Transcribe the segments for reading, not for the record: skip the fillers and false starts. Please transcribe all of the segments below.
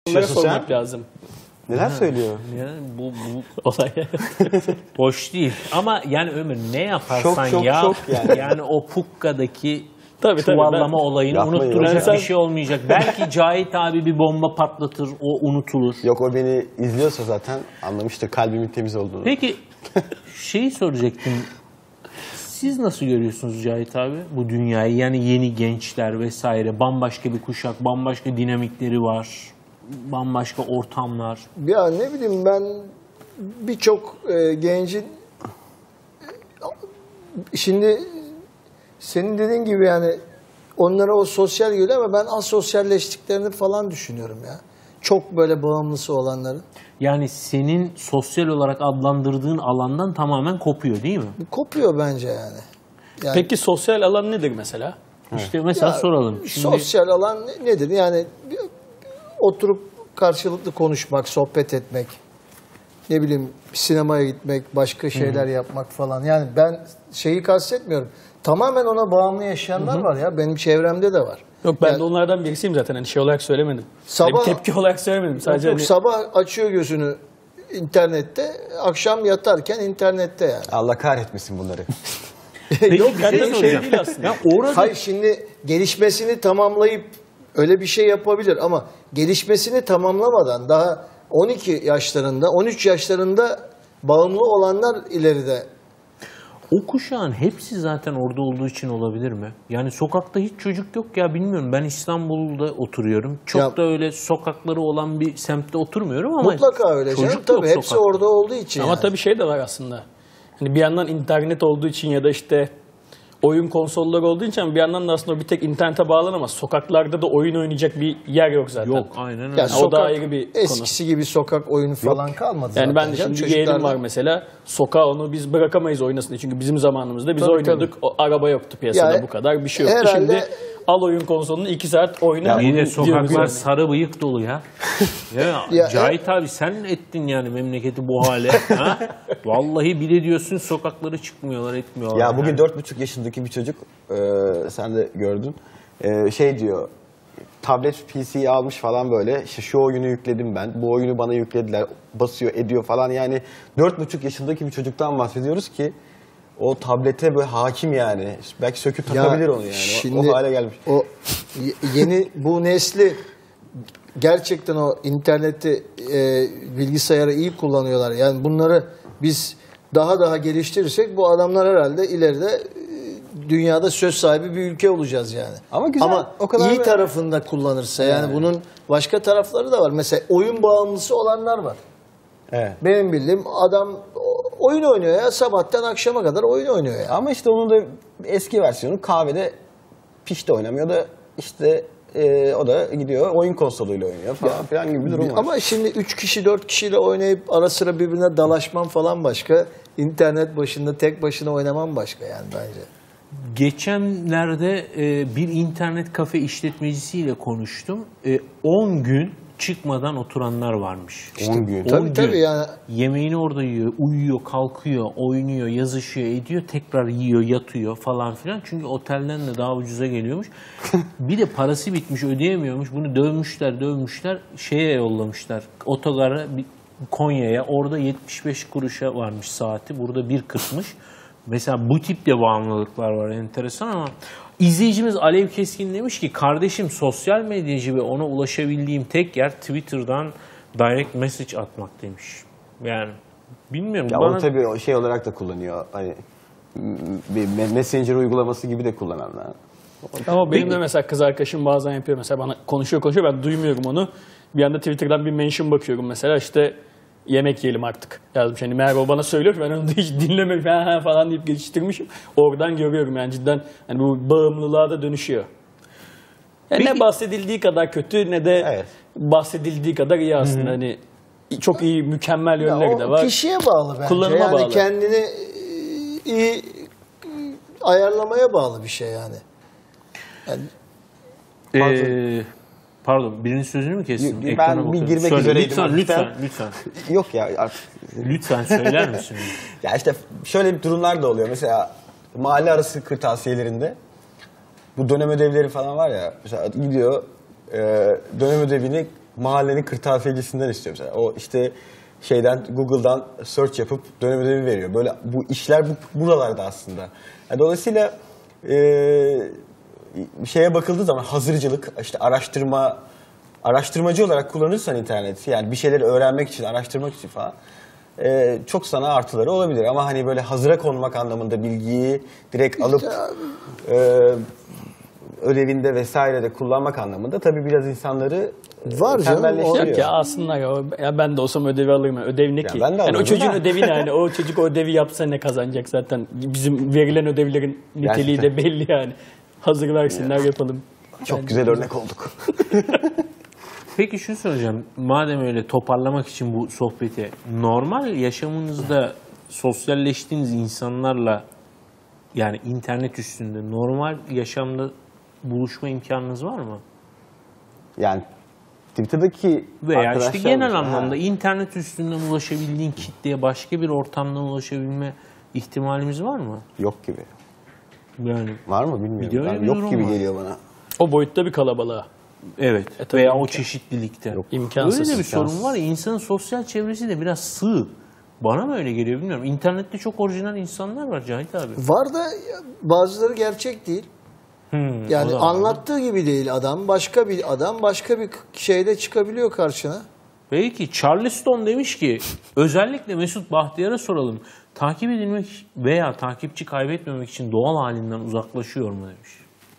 sormak lazım. Neler söylüyor? Yani bu olay hoş değil. Ama yani Ömür ne yaparsan Şok yap. yani. Yani o Pukka'daki Tabii, çuvallama olayını Yapmayın. unutturacak Ben- bir şey olmayacak. Belki Cahit abi bir bomba patlatır, o unutulur. Yok, o beni izliyorsa zaten anlamıştır kalbimin temiz olduğunu. Peki şeyi soracaktım. Siz nasıl görüyorsunuz Cahit abi bu dünyayı? Yani yeni gençler vesaire, bambaşka bir kuşak, bambaşka dinamikleri var, bambaşka ortamlar. Ya ne bileyim ben birçok gencin şimdi senin dediğin gibi yani onlara o sosyal geliyor ama ben asosyalleştiklerini falan düşünüyorum ya. Çok böyle bağımlısı olanların. Yani senin sosyal olarak adlandırdığın alandan tamamen kopuyor değil mi? Bu kopuyor bence yani. Peki sosyal alan nedir mesela? İşte mesela Ya, soralım. Şimdi, sosyal alan nedir? Yani oturup karşılıklı konuşmak, sohbet etmek, ne bileyim sinemaya gitmek, başka şeyler yapmak falan. Yani ben şeyi kastetmiyorum. Tamamen ona bağımlı yaşayanlar var ya. Benim çevremde de var. Yok, ben Yani de onlardan birisiyim zaten. Hani şey olarak söylemedim. Sabah- Bir tepki olarak söylemedim. Sadece yok, hani sabah açıyor gözünü internette, akşam yatarken internette yani. Allah kahretmesin bunları. Yok, bir şey şey soracağım. değil aslında. Ya orada hayır şimdi gelişmesini tamamlayıp öyle bir şey yapabilir ama gelişmesini tamamlamadan daha 12 yaşlarında, 13 yaşlarında bağımlı olanlar ileride. o kuşağın hepsi zaten orada olduğu için olabilir mi? Yani sokakta hiç çocuk yok ya, bilmiyorum. Ben İstanbul'da oturuyorum. Çok Ya- da öyle sokakları olan bir semtte oturmuyorum ama Mutlaka öyle canım. çocuk yok Tabii hepsi sokakta. orada olduğu için. Ama yani. tabii şey de var aslında. Hani bir yandan internet olduğu için ya da işte oyun konsolları olduğu için bir yandan da aslında o bir tek internete bağlanamaz. Sokaklarda da oyun oynayacak bir yer yok zaten. Yok, aynen öyle. Yani o da ayrı bir konu. eskisi gibi sokak oyunu falan kalmadı Yani zaten. ben de canım. şimdi yeğenim Çocuklar var da- mesela. Sokağa onu biz bırakamayız oynasın diye. Çünkü bizim zamanımızda biz Tabii, oynuyorduk. O araba yoktu piyasada, Yani bu kadar bir şey yoktu. herhalde- Şimdi al oyun konsolunu 2 saat oyna. Yine diyoruz sokaklar yani. sarı bıyık dolu ya. Ya, Ya, Cahit abi sen ettin yani memleketi bu hale. Ha? Vallahi bile diyorsun sokakları çıkmıyorlar, etmiyorlar. Ya bugün yani. 4,5 yaşındaki bir çocuk, sen de gördün, şey diyor, tablet PC'yi almış falan böyle, işte şu oyunu yükledim ben, bu oyunu bana yüklediler, basıyor ediyor falan, yani 4,5 yaşındaki bir çocuktan bahsediyoruz ki o tablete böyle hakim yani, belki söküp takabilir onu yani, şimdi o hale gelmiş. O yeni bu nesli gerçekten o interneti, bilgisayarı iyi kullanıyorlar. Yani bunları biz daha geliştirirsek bu adamlar herhalde ileride dünyada söz sahibi bir ülke olacağız yani. Ama güzel, o kadar iyi böyle- tarafında kullanırsa yani bunun başka tarafları da var. Mesela oyun bağımlısı olanlar var. Evet. Benim bildiğim adam oyun oynuyor ya, sabahtan akşama kadar oyun oynuyor ya. Ama işte onun da eski versiyonu kahvede pişti oynamıyor da işte o da gidiyor oyun konsoluyla oynuyor falan filan gibi bir durum var. Ama şimdi 3 kişi 4 kişiyle oynayıp ara sıra birbirine dalaşman falan başka. İnternet başında tek başına oynaman başka yani bence. Geçenlerde bir internet kafe işletmecisiyle konuştum. 10 gün çıkmadan oturanlar varmış. 10 gün. Tabii yani. Yemeğini orada yiyor, uyuyor, kalkıyor, oynuyor, yazışıyor, ediyor, tekrar yiyor, yatıyor falan filan. Çünkü otelden de daha ucuza geliyormuş. Bir de parası bitmiş, ödeyemiyormuş. Bunu dövmüşler, şeye yollamışlar. Otogara, Konya'ya. Orada 75 kuruşa varmış saati. Burada 1.40'mış. Mesela bu tip de bağımlılıklar var, enteresan. Ama izleyicimiz Alev Keskin demiş ki kardeşim sosyal medyacı ve ona ulaşabildiğim tek yer Twitter'dan direct message atmak demiş. Yani bilmiyorum. Ya bana... onu tabii o şey olarak da kullanıyor. Hani bir messenger uygulaması gibi de kullananlar. Ama benim de mesela kız arkadaşım bazen yapıyor. Mesela bana konuşuyor ben duymuyorum onu. Bir anda Twitter'dan bir mention bakıyorum mesela, işte yemek yiyelim artık yazmış. Hani meğer o bana söylüyor ki ben onu da hiç dinlemedim falan deyip geçiştirmişim. Oradan görüyorum yani cidden hani bu bağımlılığa da dönüşüyor. Yani ne bahsedildiği kadar kötü ne de bahsedildiği kadar iyi aslında. Hani çok iyi, mükemmel yönleri de var. Kişiye bağlı bence. Kullanıma yani bağlı. kendini iyi ayarlamaya bağlı bir şey yani. Pardon, birinin sözünü mü kestim? Ben Ekrana bir bakıyorum. girmek Söyle, üzereydim. Lütfen. Yok ya artık. Lütfen söyler misin? Ya işte şöyle bir durumlar da oluyor. Mesela mahalle arası kırtasiyelerinde bu dönem ödevleri falan var ya. Mesela gidiyor dönem ödevini mahallenin kırtasiyecisinden istiyor mesela. O işte şeyden Google'dan search yapıp dönem ödevi veriyor. Böyle bu işler buralarda aslında. Yani dolayısıyla şeye bakıldığı zaman hazırcılık, işte araştırmacı olarak kullanırsan interneti, yani bir şeyleri öğrenmek için, araştırmak için falan çok sana artıları olabilir. Ama hani böyle hazıra konmak anlamında bilgiyi direkt alıp ödevinde vesairede kullanmak anlamında tabii biraz insanları var canım. tembelleştiriyor. Yok ya aslında ya ben de olsam ödevi alırım. Ödev ne ki? ben de Yani o alırım çocuğun da. ödevi ne? Yani o çocuk o ödevi yapsa ne kazanacak zaten? Bizim verilen ödevlerin niteliği de belli yani. Hazır versinler yapalım. Çok güzel örnek olduk. Peki şunu soracağım. Madem öyle toparlamak için bu sohbeti, normal yaşamınızda sosyalleştiğiniz insanlarla, yani internet üstünde normal yaşamda buluşma imkanınız var mı? Yani Twitter'daki Veya işte arkadaşlar genel mesela, anlamda internet üstünden ulaşabildiğin kitleye başka bir ortamdan ulaşabilme ihtimalimiz var mı? yok gibi. Yani Var mı bilmiyorum. Bir de öyle Yani bir yok durum gibi var. geliyor bana. O boyutta bir kalabalığa. evet. tabii Veya o imkan- çeşitlilikte. İmkansız. Öyle de bir sorun var ya, insanın sosyal çevresi de biraz sığ. Bana mı öyle geliyor bilmiyorum. İnternette çok orijinal insanlar var Cahit abi. Var da bazıları gerçek değil. O Yani da var. anlattığı gibi değil adam. Başka bir adam başka bir şeyde çıkabiliyor karşına. Belki Charleston demiş ki özellikle Mesut Bahtiyar'a soralım. Takip edilmek veya takipçi kaybetmemek için doğal halinden uzaklaşıyor mu demiş.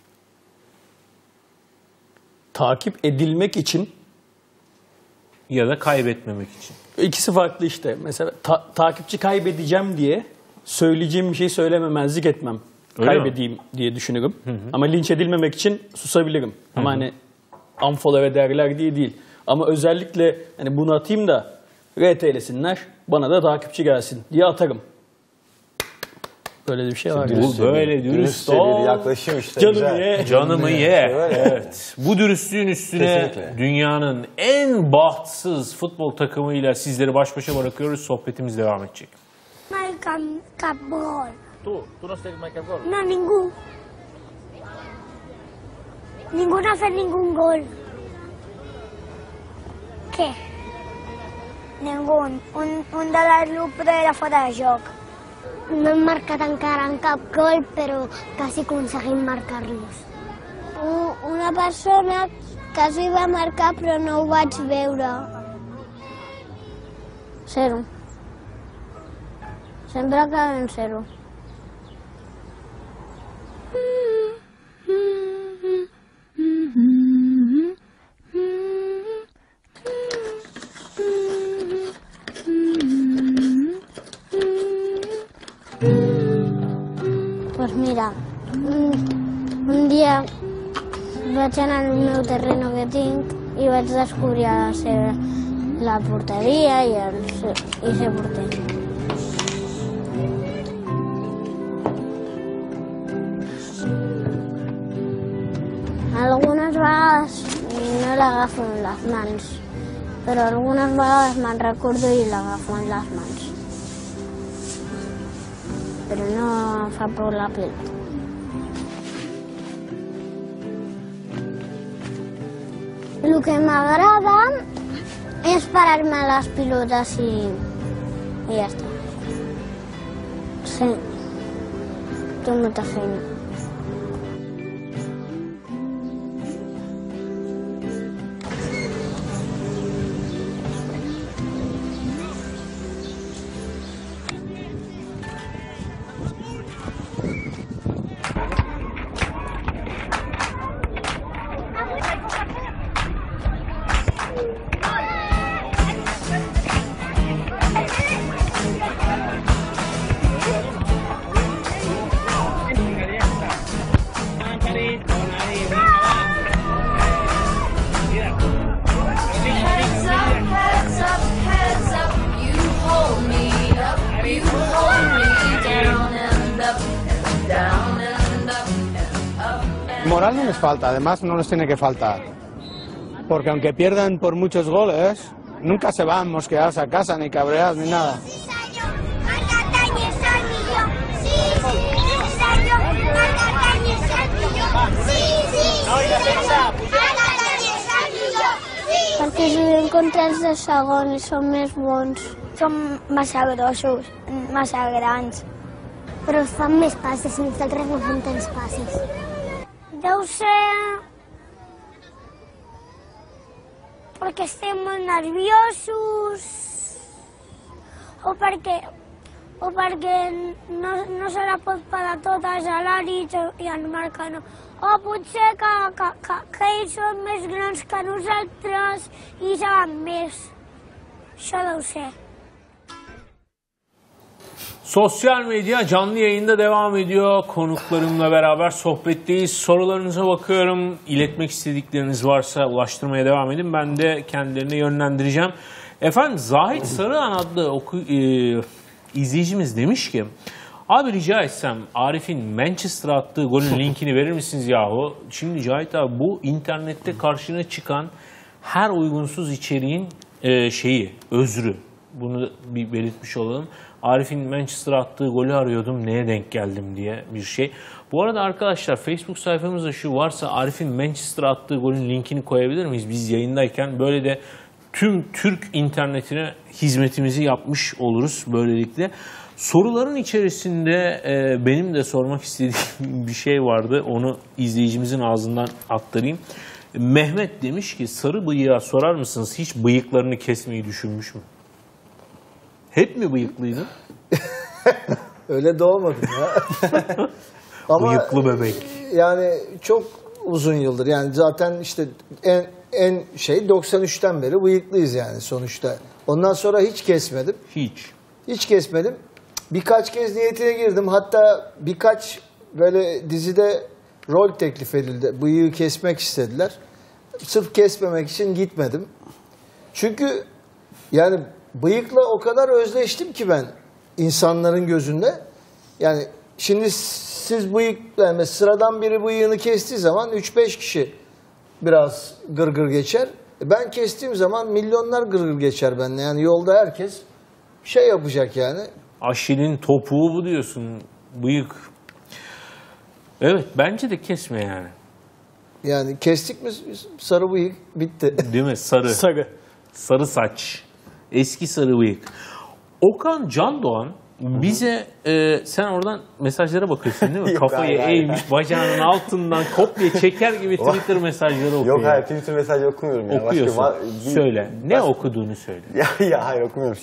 Takip edilmek için Ya da kaybetmemek için. ikisi farklı işte. Mesela takipçi kaybedeceğim diye söyleyeceğim bir şeyi söylememezlik etmem. Öyle Kaybedeyim diye düşünürüm. Ama linç edilmemek için susabilirim. Ama hani unfollow ederler diye değil. Ama özellikle hani bunu atayım da RT'lesinler, bana da takipçi gelsin diye atarım. Böyle bir şey var. yani. Bu böyle dürüst Dürüstçe ol. bir yaklaşım işte. Canım güzel. ye. Canımı ye. Evet. Bu dürüstlüğün üstüne Kesinlikle. dünyanın en bahtsız futbol takımıyla sizleri baş başa bırakıyoruz. Sohbetimiz devam edecek. Marcan cap gol. Tu no sé marcar gol. No, ningún. Ninguno hace ningún gol. ¿Qué? Ningún. Un de la Lupre era fuera de joc. No hem marcat encara cap gol, però quasi aconseguim marcar-los. Una persona quasi va marcar, però no ho vaig veure. 0. Sempre acaba en 0. Pues mira, un dia vaig anar al meu terreno que tinc i vaig descobrir la porteria i ser porter. Algunes vegades no l'agafo amb les mans, però algunes vegades me'n recordo i l'agafo amb les mans. Però no em fa por la pilota. El que m'agrada és parar-me les pilotes i ja està. Sí, tinc molta feina. Heads up, you hold me up, you hold me down and up, down and up, and up. Moral no les falta, además no les tiene que faltar. Porque aunque pierdan por muchos goles, nunca se van mosqueados a casa, ni cabreados, ni nada. Perquè que juguen contra els de segon són més bons. Són massa grossos, massa grans. Però fan més passes, nosaltres no fem tants passes. Deu ser perquè estem molt nerviosos o perquè no se la pot parar totes a l'Àrit i en Marca no. O potser que ells són més grans que nosaltres i saben més. Això deu ser. Sosyal medya canlı yayında devam ediyor. Konuklarımla beraber sohbetteyiz. Sorularınıza bakıyorum. İletmek istedikleriniz varsa ulaştırmaya devam edin. Ben de kendilerini yönlendireceğim. Efendim Zahit Sarıhan adlı izleyicimiz demiş ki abi rica etsem Arif'in Manchester'a attığı golün linkini verir misiniz yahu? Şimdi Cahit abi bu internette karşına çıkan her uygunsuz içeriğin özrü. Bunu bir belirtmiş olalım. Arif'in Manchester'a attığı golü arıyordum neye denk geldim diye bir şey. Bu arada arkadaşlar Facebook sayfamızda şu varsa Arif'in Manchester'a attığı golün linkini koyabilir miyiz? Biz yayındayken böyle de tüm Türk internetine hizmetimizi yapmış oluruz böylelikle. Soruların içerisinde benim de sormak istediğim bir şey vardı. Onu izleyicimizin ağzından aktarayım. Mehmet demiş ki sarı bıyığa sorar mısınız hiç bıyıklarını kesmeyi düşünmüş mü? Hep mi bıyıklıydın? Öyle doğmadım ya. Ama bıyıklı bebek. yani çok uzun yıldır yani zaten işte en 93'ten beri bıyıklıyız yani sonuçta. Ondan sonra hiç kesmedim. Hiç kesmedim. Birkaç kez niyetine girdim. Hatta birkaç böyle dizide rol teklif edildi. Bıyığı kesmek istediler. Sırf kesmemek için gitmedim. Çünkü yani bıyıkla o kadar özleştim ki ben insanların gözünde. Yani şimdi siz bıyıkla sıradan biri bıyığını kestiği zaman 3-5 kişi biraz gırgır geçer. Ben kestiğim zaman milyonlar gırgır geçer benimle. Yani yolda herkes şey yapacak yani. Aşil'in topuğu bu diyorsun. Bıyık. Evet bence de kesme yani. Yani kestik mi sarı bıyık bitti. Değil mi? Sarı. Sarı saç. Eski sarı bıyık. Okan Candoğan bize sen oradan mesajlara bakıyorsun değil mi? Yok, Kafayı hayır. eğmiş bacağının altından kopya çeker gibi Twitter mesajları okuyor. Yok hayır Twitter mesajı okumuyorum ya. Okuyorsun. Söyle. Ne okuduğunu söyle. Ya hayır okumuyorum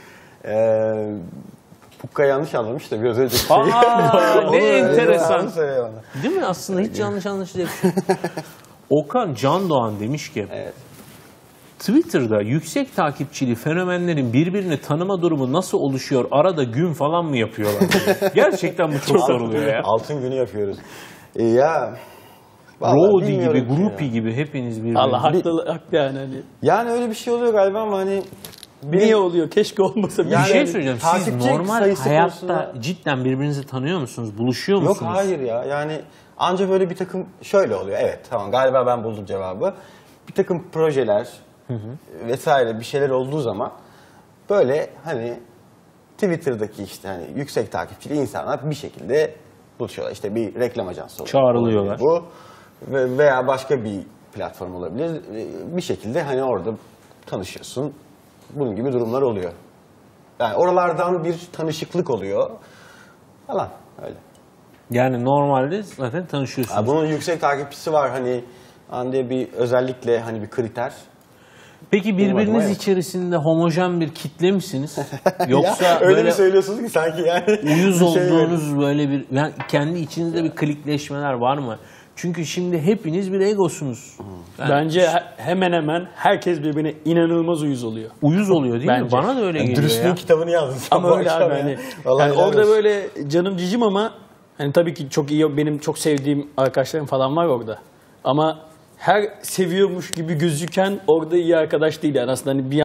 Pukka yanlış anlamış da biraz önceki şeyi. Ne enteresan. Onu söyle bana. Değil mi? Aslında hiç yanlış anlaşılacak bir şey. Okan Candoğan demiş ki Evet. Twitter'da yüksek takipçili fenomenlerin birbirini tanıma durumu nasıl oluşuyor? Arada gün falan mı yapıyorlar? Gerçekten bu çok soruluyor ya. Altın günü yapıyoruz. Ya Rodi gibi, Groupie gibi hepiniz birbirinizi. Allah haklı yani. Yani öyle bir şey oluyor galiba ama hani Niye oluyor? Keşke olmasa. Bir şey söyleyeceğim. Siz takipçi normal sayısı hayatta konusunda- cidden birbirinizi tanıyor musunuz? Buluşuyor Yok musunuz? hayır ya yani anca böyle bir takım şöyle oluyor. Evet tamam galiba ben buldum cevabı. Bir takım projeler vesaire bir şeyler olduğu zaman böyle hani Twitter'daki işte hani yüksek takipçili insanlar bir şekilde buluşuyorlar. İşte bir reklam ajansı olabilir. Çağrılıyorlar. Bu veya başka bir platform olabilir. Bir şekilde hani orada tanışıyorsun. Bunun gibi durumlar oluyor. Yani oralardan bir tanışıklık oluyor falan öyle. Yani normalde zaten tanışıyorsunuz. Ya bunun yüksek takipçisi var hani diye bir özellikle hani bir kriter. Peki birbiriniz Bilmiyorum, evet. içerisinde homojen bir kitle misiniz? Yoksa ya, öyle böyle mi söylüyorsunuz ki sanki yani? uyuz bir şey olduğunuz böyle bir yani kendi içinizde bir klikleşmeler var mı? Çünkü şimdi hepiniz bir egosunuz. Yani Bence hemen hemen herkes birbirine inanılmaz uyuz oluyor. uyuz oluyor değil mi? Bence. Bana da öyle geliyor Dürüstlüğün ya. kitabını yazdın sen Ama bu öyle akşam abi ya. hani. Vallahi Yani helal orada olsun. böyle canım cicim ama hani tabii ki çok iyi benim çok sevdiğim arkadaşlarım falan var orada. Ama her seviyormuş gibi gözüken orada iyi arkadaş değil yani aslında hani bir